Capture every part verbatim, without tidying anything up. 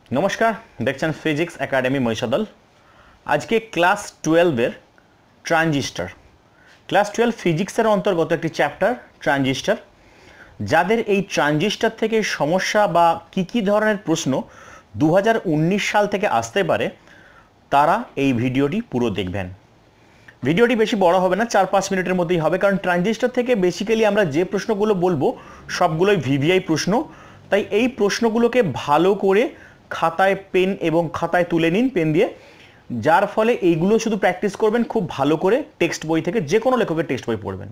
नमस्कार देखছেন physics academy Mahishadal आज के क्लास ट्वेल्व एर ट्रांजिस्टर क्लास ट्वेल्व फिजिक्सर अंतर्गत एक चैप्टार ट्रांजिस्टर যাদের এই ট্রানজিস্টর থেকে সমস্যা বা কি কি ধরনের প্রশ্ন দু হাজার উনিশ সাল থেকে আসতে পারে তারা এই ভিডিওটি পুরো দেখবেন। ভিডিওটি বেশি বড় হবে না, চার পাঁচ মিনিটের মধ্যেই হবে, কারণ ট্রানজিস্টর থেকে বেসিক্যালি আমরা যে প্রশ্নগুলো বলবো সবগুলোই ভিভিআই প্রশ্ন। তাই এই প্রশ্নগুলোকে ভালো করে খাতায় পেন এবং খাতায় তুলে নিন পেন দিয়ে, যার ফলে এইগুলো শুধু প্র্যাকটিস করবেন খুব ভালো করে টেক্সট বই থেকে, যে কোনো লেখকের টেক্সট বই পড়বেন।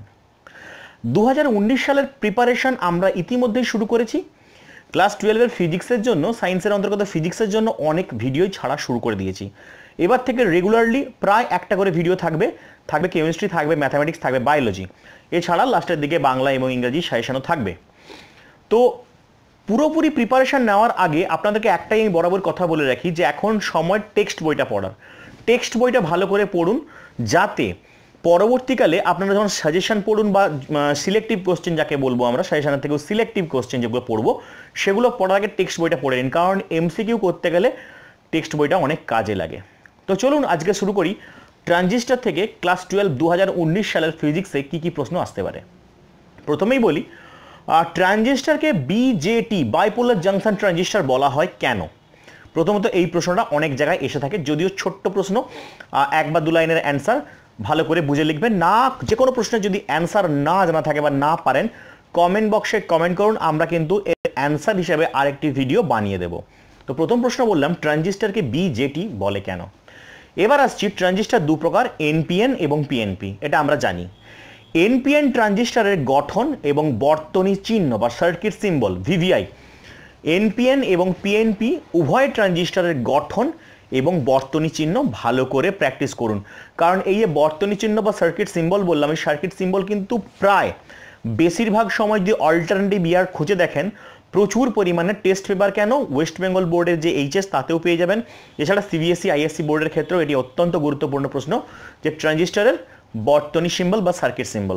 দু হাজার উনিশ সালের প্রিপারেশন আমরা ইতিমধ্যেই শুরু করেছি। ক্লাস টুয়েলভের ফিজিক্সের জন্য, সায়েন্সের অন্তর্গত ফিজিক্সের জন্য অনেক ভিডিওই ছাড়া শুরু করে দিয়েছি। এবার থেকে রেগুলারলি প্রায় একটা করে ভিডিও থাকবে, থাকবে কেমিস্ট্রি, থাকবে ম্যাথামেটিক্স, থাকবে বায়োলজি, এছাড়া লাস্টের দিকে বাংলা এবং ইংরেজি সাজেশনও থাকবে। তো পুরোপুরি প্রিপারেশন নেওয়ার আগে আপনাদেরকে একটাই আমি বরাবর কথা বলে রাখি যে এখন সময় টেক্সট বইটা পড়ার। টেক্সট বইটা ভালো করে পড়ুন, যাতে পরবর্তীকালে আপনারা যখন সাজেশন পড়ুন বা সিলেক্টিভ কোশ্চেন যাকে বলবো আমরা, সাজেশনের থেকেও সিলেক্টিভ কোশ্চেন যেগুলো পড়বো সেগুলো পড়ার আগে টেক্সট বইটা পড়ে নিন, কারণ এমসিকিউ করতে গেলে টেক্সট বইটা অনেক কাজে লাগে। তো চলুন আজকে শুরু করি ট্রানজিস্টর থেকে ক্লাস টুয়েলভ দু হাজার উনিশ সালের ফিজিক্সে কী কী প্রশ্ন আসতে পারে। প্রথমেই বলি ট্রানজিস্টরকে বিজেটি বাইপোলার জাংশন ট্রানজিস্টর বলা হয় কেন। প্রথমত এই প্রশ্নটা অনেক জায়গায় এসে থাকে, যদিও ছোট্ট প্রশ্ন, এক বা দু লাইনের অ্যান্সার ভালো করে বুঝে লিখবেন। না যে কোনো প্রশ্নের যদি অ্যান্সার না জানা থাকে বা না পারেন কমেন্ট বক্সে কমেন্ট করুন, আমরা কিন্তু এর অ্যান্সার হিসেবে আরেকটি ভিডিও বানিয়ে দেব। তো প্রথম প্রশ্ন বললাম ট্রানজিস্টরকে বিজেটি বলে কেন। এবার আসছি ট্রানজিস্টর দু প্রকার, এনপিএন এবং পিএনপি, এটা আমরা জানি। এনপিএন ট্রানজিস্টরের গঠন এবং বর্তনী চিহ্ন বা সার্কিট সিম্বল ভিভিআই, এনপিএন এবং পিএনপি উভয় ট্রানজিস্টরের গঠন এবং বর্তনী চিহ্ন ভালো করে প্র্যাকটিস করুন, কারণ এই যে বর্তনী চিহ্ন বা সার্কিট সিম্বল বললাম, এই সার্কিট সিম্বল কিন্তু প্রায় বেশিরভাগ সময় যদি অল্টারনেটিভ ইয়ার খুঁজে দেখেন প্রচুর পরিমাণে টেস্ট পেপার কেন ওয়েস্ট বেঙ্গল বোর্ডের যে এইচএস তাতেও পেয়ে যাবেন, এছাড়া সিবিএসই আইএসসি বোর্ডের ক্ষেত্রেও এটি অত্যন্ত গুরুত্বপূর্ণ প্রশ্ন যে ট্রানজিস্টরের বর্তনী সিম্বল বা সার্কিট সিম্বল।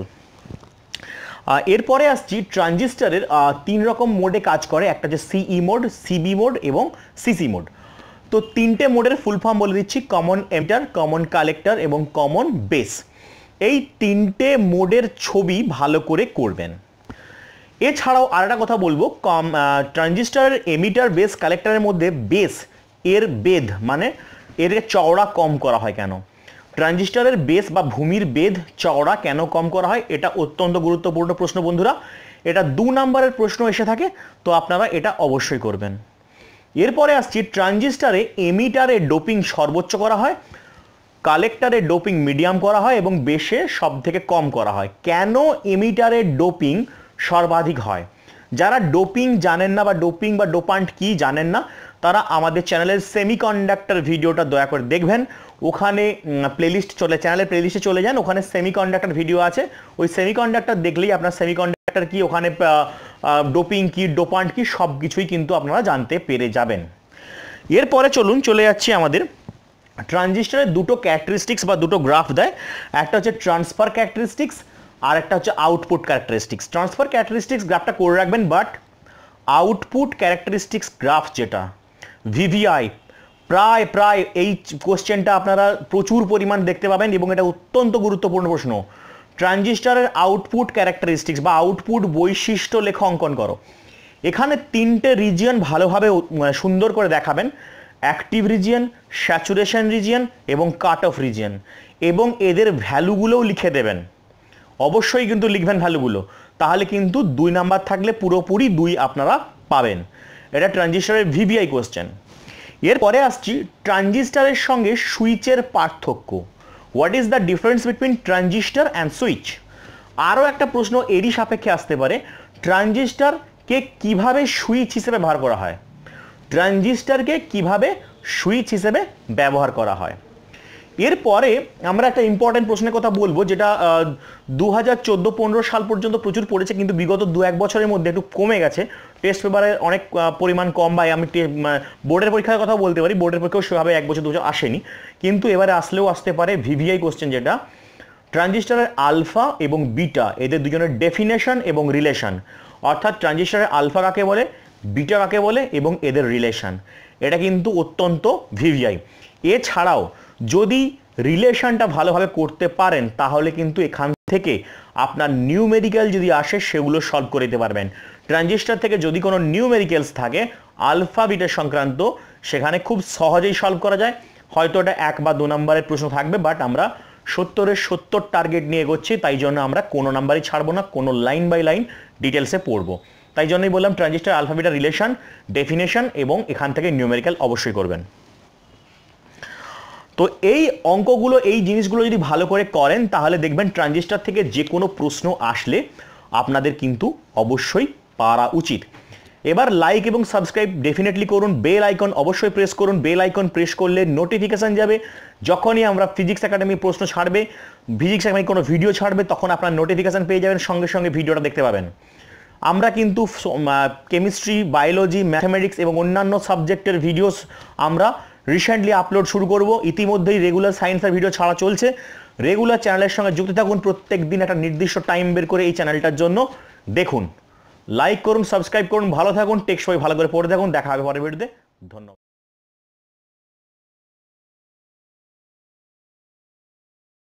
এরপরে আসছি ট্রানজিস্টরের তিন রকম মোডে কাজ করে, একটা হচ্ছে সিই মোড, সিবি মোড এবং সিসি মোড। তো তিনটে মোডের ফুল ফর্ম বলে দিচ্ছি, কমন এমিটার, কমন কালেক্টর এবং কমন বেস। এই তিনটে মোডের ছবি ভালো করে করবেন। এছাড়াও আরেকটা কথা বলবো, কম ট্রানজিস্টরের এমিটার, বেস, কালেক্টরের মধ্যে বেস এর বেধ মানে এর চওড়া কম করা হয় কেন, ট্রানজিস্টরের বেস বা ভূমির বেধ চওড়া কেন কম করা হয়, এটা অত্যন্ত গুরুত্বপূর্ণ প্রশ্ন বন্ধুরা। এটা দু নম্বরের প্রশ্ন এসে থাকে, তো আপনারা এটা অবশ্যই করবেন। এরপরে আসছি ট্রানজিস্টরে এমিটারে ডোপিং সর্বোচ্চ করা হয়, কালেক্টরে ডোপিং মিডিয়াম করা হয় এবং বেসে সব থেকে কম করা হয়। কেন এমিটারে ডোপিং সর্বাধিক হয়? যারা ডোপিং জানেন না বা ডোপিং বা ডোপান্ট কি জানেন না, তারা আমাদের চ্যানেলের সেমিকন্ডাক্টর ভিডিওটা দয়া করে দেখবেন। ওখানে প্লেলিস্ট চলে, চ্যানেলের প্লেলিস্টে চলে যান, ওখানে সেমিকন্ডাক্টর ভিডিও আছে। ওই সেমিকন্ডাক্টর দেখলেই আপনার সেমিকন্ডাক্টর কি, ওখানে ডোপিং কি, ডোপান্ট কি, সব কিছুই কিন্তু আপনারা জানতে পেরে যাবেন। এরপরে চলুন চলে যাচ্ছি আমাদের ট্রানজিস্টরের দুটো ক্যারেক্টারিস্টিক্স বা দুটো গ্রাফ দেয়, একটা হচ্ছে ট্রান্সফার ক্যারেক্টারিস্টিক্স আর একটা হচ্ছে আউটপুট ক্যারেক্টারিস্টিক্স। ট্রান্সফার ক্যারেক্টারিস্টিক্স গ্রাফটা করে রাখবেন, বাট আউটপুট ক্যারেক্টারিস্টিক্স গ্রাফ যেটা ভিভিআই, প্রায় প্রায় এই কোশ্চেনটা আপনারা প্রচুর পরিমাণ দেখতে পাবেন এবং এটা অত্যন্ত গুরুত্বপূর্ণ প্রশ্ন। ট্রানজিস্টরের আউটপুট ক্যারেক্টারিস্টিক্স বা আউটপুট বৈশিষ্ট্য লেখা অঙ্কন করো। এখানে তিনটে রিজিয়ন ভালোভাবে সুন্দর করে দেখাবেন, অ্যাক্টিভ রিজিয়ন, স্যাচুরেশন রিজিয়ন এবং কাট অফ রিজিয়ন, এবং এদের ভ্যালুগুলোও লিখে দেবেন। অবশ্যই কিন্তু লিখবেন ভ্যালুগুলো, তাহলে কিন্তু দুই নাম্বার থাকলে পুরোপুরি দুই আপনারা পাবেন। এটা ট্রানজিস্টরের ভিভিআই কোশ্চেন। এরপরে আসছি ট্রানজিস্টরের সঙ্গে সুইচের পার্থক্য, what is the difference between transistor and switch. আরও একটা প্রশ্ন এরই সাপেক্ষে আসতে পারে, ট্রানজিস্টরকে কিভাবে সুইচ হিসেবে ব্যবহার করা হয়, ট্রানজিস্টরকে কিভাবে সুইচ হিসেবে ব্যবহার করা হয়। এরপরে আমরা একটা ইম্পর্টেন্ট প্রশ্নের কথা বলবো, যেটা দু হাজার চোদ্দো পনেরো সাল পর্যন্ত প্রচুর পড়েছে, কিন্তু বিগত দু এক বছরের মধ্যে একটু কমে গেছে, টেস্ট পেপারের অনেক পরিমাণ কম, বা আমি বোর্ডের পরীক্ষার কথা বলতে পারি, বোর্ডের পরীক্ষাও সেভাবে এক বছর দু বছর আসেনি, কিন্তু এবারে আসলেও আসতে পারে ভিভিআই কোশ্চেন, যেটা ট্রানজিস্টরের আলফা এবং বিটা এদের দুজনের ডেফিনেশন এবং রিলেশন, অর্থাৎ ট্রানজিস্টরের আলফা কাকে বলে, বিটা কাকে বলে এবং এদের রিলেশন, এটা কিন্তু অত্যন্ত ভিভিআই। এছাড়াও যদি রিলেশনটা ভালোভাবে করতে পারেন তাহলে কিন্তু এখান থেকে আপনার নিউমেরিক্যাল যদি আসে সেগুলো সলভ করে দিতে পারবেন। ট্রানজিস্টর থেকে যদি কোনো নিউমেরিক্যালস থাকে আলফা বিটা সংক্রান্ত, সেখানে খুব সহজেই সলভ করা যায়। হয়তো এটা এক বা দু নম্বরের প্রশ্ন থাকবে, বাট আমরা সত্তরের সত্তর টার্গেট নিয়ে এগোচ্ছি, তাই জন্য আমরা কোনো নাম্বারই ছাড়বো না, কোনো লাইন বাই লাইন ডিটেলসে পড়বো। তাই জন্যই বললাম transistor alpha beta relation, definition এবং এখান থেকে নিউমেরিক্যাল অবশ্যই করবেন। তো এই অঙ্কগুলো, এই জিনিসগুলো যদি ভালো করে করেন তাহলে দেখবেন ট্রানজিস্টর থেকে যে কোনো প্রশ্ন আসলে আপনাদের কিন্তু অবশ্যই পারা উচিত। এবার লাইক এবং সাবস্ক্রাইব ডেফিনেটলি করুন, বেল আইকন অবশ্যই প্রেস করুন। বেল আইকন প্রেস করলে নোটিফিকেশান যাবে, যখনই আমরা ফিজিক্স একাডেমি প্রশ্ন ছাড়বে, ফিজিক্স একাডেমি কোনো ভিডিও ছাড়বে, তখন আপনার নোটিফিকেশান পেয়ে যাবেন, সঙ্গে সঙ্গে ভিডিওটা দেখতে পাবেন। আমরা কিন্তু কেমিস্ট্রি, বায়োলজি, ম্যাথামেটিক্স এবং অন্যান্য সাবজেক্টের ভিডিওস আমরা রিসেন্টলি আপলোড শুরু করব। ইতিমধ্যেই রেগুলার সায়েন্সের ভিডিও ছাড়া চলছে। রেগুলার চ্যানেলের সঙ্গে যুক্ত থাকুন, প্রত্যেক দিন একটা নির্দিষ্ট টাইম বের করে এই চ্যানেলটার জন্য দেখুন। লাইক করুন, সাবস্ক্রাইব করুন, ভালো থাকুন, টেক্সট বই ভালো করে পড়ে থাকুন। দেখা হবে পরের ভিডিওতে। ধন্যবাদ।